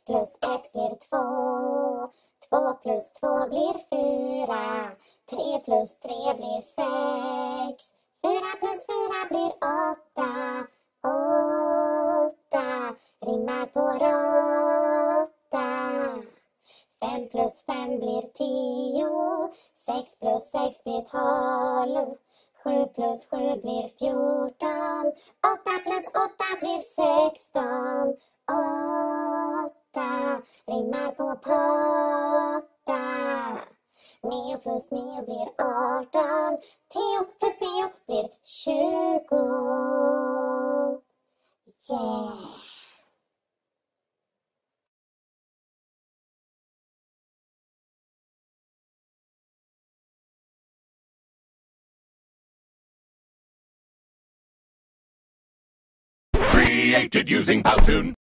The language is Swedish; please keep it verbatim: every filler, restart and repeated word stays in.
plus ett blir två. Två plus två blir fyra. Tre plus tre blir sex. Fyra plus fyra blir åtta. Åtta rimmar på råtta. Fem plus fem blir tio. Sex plus sex blir tolv. Sju plus sju blir fjorton. Åtta plus åtta blir sexton. Åtta rimmar på potta. Nio plus nio blir arton. Tio plus tio blir tjugo. Yeah! Created using Powtoon.